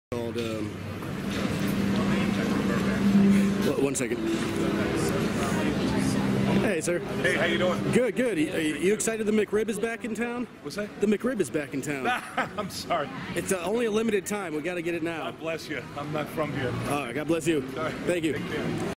Called, one second. Hey, sir. Hey, how you doing? Good, good. You excited the McRib is back in town? What's that? The McRib is back in town. I'm sorry. It's only a limited time. We got to get it now. God bless you. I'm not from here. All right, God bless you. All right. Thank you. Take care.